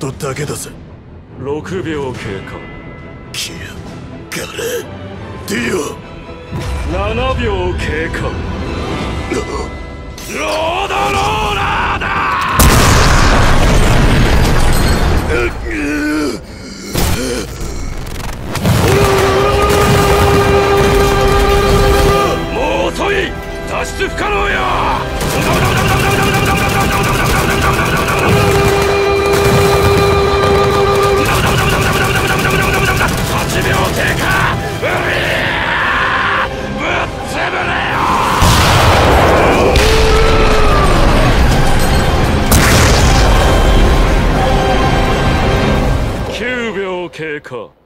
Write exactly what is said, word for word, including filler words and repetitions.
ことだけだぜ。 ろくびょう経過。 キアガレディオ。 ななびょう経過。 ロードローラーだ。もう遅い。脱出不可能よ。はちびょう経過。ぶっ潰れよ。きゅうびょう経過。